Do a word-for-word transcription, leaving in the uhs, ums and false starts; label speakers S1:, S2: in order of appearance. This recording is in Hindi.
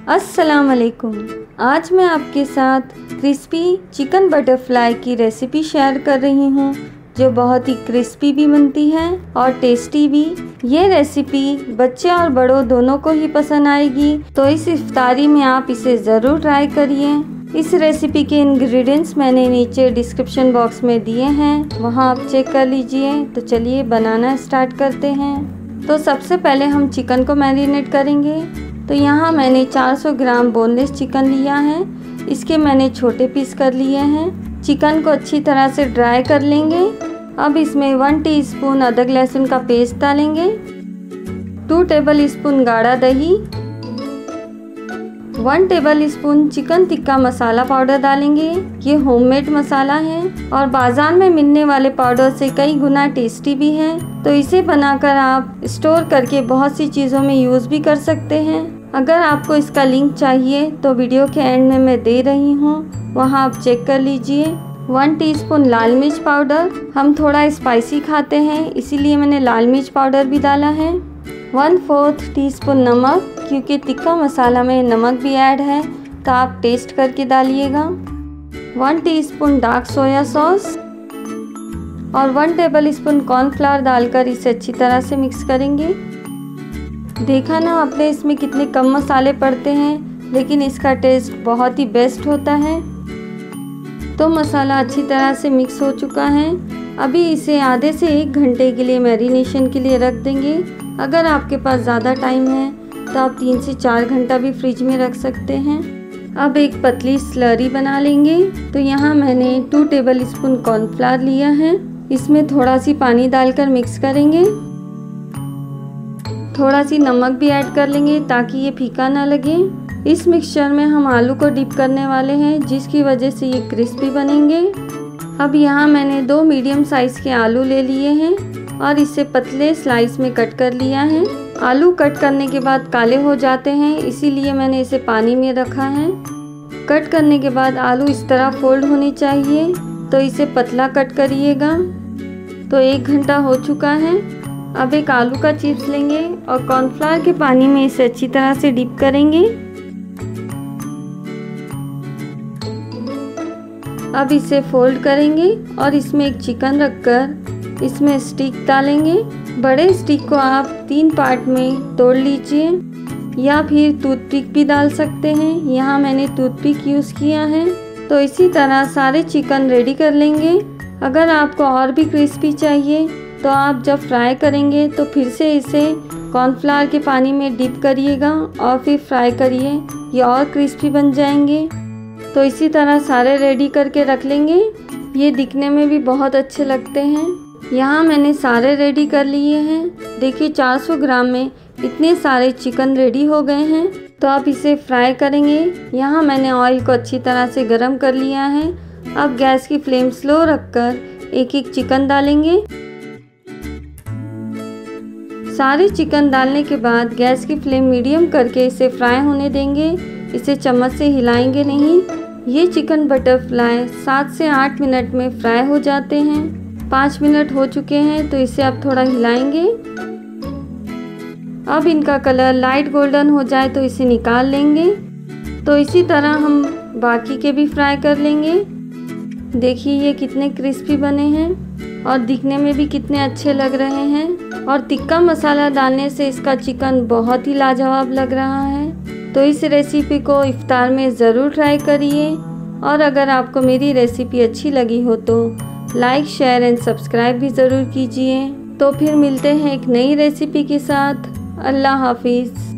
S1: अस्सलाम वालेकुम। आज मैं आपके साथ क्रिस्पी चिकन बटरफ्लाई की रेसिपी शेयर कर रही हूँ जो बहुत ही क्रिस्पी भी बनती है और टेस्टी भी। ये रेसिपी बच्चे और बड़ों दोनों को ही पसंद आएगी, तो इस इफ्तारी में आप इसे ज़रूर ट्राई करिए। इस रेसिपी के इंग्रेडिएंट्स मैंने नीचे डिस्क्रिप्शन बॉक्स में दिए हैं, वहाँ आप चेक कर लीजिए। तो चलिए बनाना स्टार्ट करते हैं। तो सबसे पहले हम चिकन को मैरिनेट करेंगे। तो यहाँ मैंने चार सौ ग्राम बोनलेस चिकन लिया है, इसके मैंने छोटे पीस कर लिए हैं। चिकन को अच्छी तरह से ड्राई कर लेंगे। अब इसमें वन टीस्पून अदरक लहसुन का पेस्ट डालेंगे, टू टेबल स्पून गाढ़ा दही, one table spoon chicken tikka masala powder डालेंगे। ये होममेड मसाला है और बाजार में मिलने वाले पाउडर से कई गुना टेस्टी भी है। तो इसे बनाकर आप स्टोर करके बहुत सी चीज़ों में यूज़ भी कर सकते हैं। अगर आपको इसका लिंक चाहिए तो वीडियो के एंड में मैं दे रही हूँ, वहाँ आप चेक कर लीजिए। वन टीस्पून लाल मिर्च पाउडर, हम थोड़ा स्पाइसी खाते हैं इसीलिए मैंने लाल मिर्च पाउडर भी डाला है। वन फोर्थ टीस्पून नमक, क्योंकि टिक्का मसाला में नमक भी ऐड है तो आप टेस्ट करके डालिएगा। One teaspoon dark soya sauce और वन टेबल स्पून कॉर्नफ्लावर डालकर इसे अच्छी तरह से मिक्स करेंगे। देखा ना आपने इसमें कितने कम मसाले पड़ते हैं, लेकिन इसका टेस्ट बहुत ही बेस्ट होता है। तो मसाला अच्छी तरह से मिक्स हो चुका है। अभी इसे आधे से एक घंटे के लिए मैरिनेशन के लिए रख देंगे। अगर आपके पास ज़्यादा टाइम है तो आप तीन से चार घंटा भी फ्रिज में रख सकते हैं। अब एक पतली स्लरी बना लेंगे। तो यहाँ मैंने टू टेबल स्पून कॉर्नफ्लावर लिया है, इसमें थोड़ा सी पानी डालकर मिक्स करेंगे। थोड़ा सी नमक भी ऐड कर लेंगे ताकि ये फीका ना लगे। इस मिक्सचर में हम आलू को डिप करने वाले हैं, जिसकी वजह से ये क्रिस्पी बनेंगे। अब यहाँ मैंने दो मीडियम साइज़ के आलू ले लिए हैं और इसे पतले स्लाइस में कट कर लिया है। आलू कट करने के बाद काले हो जाते हैं, इसीलिए मैंने इसे पानी में रखा है। कट करने के बाद आलू इस तरह फोल्ड होनी चाहिए, तो इसे पतला कट करिएगा। तो एक घंटा हो चुका है। अब एक आलू का चिप्स लेंगे और कॉर्नफ्लावर के पानी में इसे अच्छी तरह से डिप करेंगे। अब इसे फोल्ड करेंगे और इसमें एक चिकन रखकर इसमें स्टिक डालेंगे। बड़े स्टिक को आप तीन पार्ट में तोड़ लीजिए या फिर टूथपिक भी डाल सकते हैं। यहाँ मैंने टूथपिक यूज़ किया है। तो इसी तरह सारे चिकन रेडी कर लेंगे। अगर आपको और भी क्रिस्पी चाहिए तो आप जब फ्राई करेंगे तो फिर से इसे कॉर्नफ्लावर के पानी में डिप करिएगा और फिर फ्राई करिए, ये और क्रिस्पी बन जाएंगे। तो इसी तरह सारे रेडी करके रख लेंगे। ये दिखने में भी बहुत अच्छे लगते हैं। यहाँ मैंने सारे रेडी कर लिए हैं। देखिए चार सौ ग्राम में इतने सारे चिकन रेडी हो गए हैं। तो आप इसे फ्राई करेंगे। यहाँ मैंने ऑयल को अच्छी तरह से गर्म कर लिया है। अब गैस की फ्लेम स्लो रखकर एक एक चिकन डालेंगे। सारे चिकन डालने के बाद गैस की फ्लेम मीडियम करके इसे फ्राई होने देंगे। इसे चम्मच से हिलाएंगे नहीं। ये चिकन बटरफ्लाई सात से आठ मिनट में फ्राई हो जाते हैं। पाँच मिनट हो चुके हैं, तो इसे अब थोड़ा हिलाएंगे। अब इनका कलर लाइट गोल्डन हो जाए तो इसे निकाल लेंगे। तो इसी तरह हम बाकी के भी फ्राई कर लेंगे। देखिए ये कितने क्रिस्पी बने हैं और दिखने में भी कितने अच्छे लग रहे हैं। और टिक्का मसाला डालने से इसका चिकन बहुत ही लाजवाब लग रहा है। तो इस रेसिपी को इफ्तार में ज़रूर ट्राई करिए। और अगर आपको मेरी रेसिपी अच्छी लगी हो तो लाइक, शेयर एंड सब्सक्राइब भी ज़रूर कीजिए। तो फिर मिलते हैं एक नई रेसिपी के साथ। अल्लाह हाफिज़।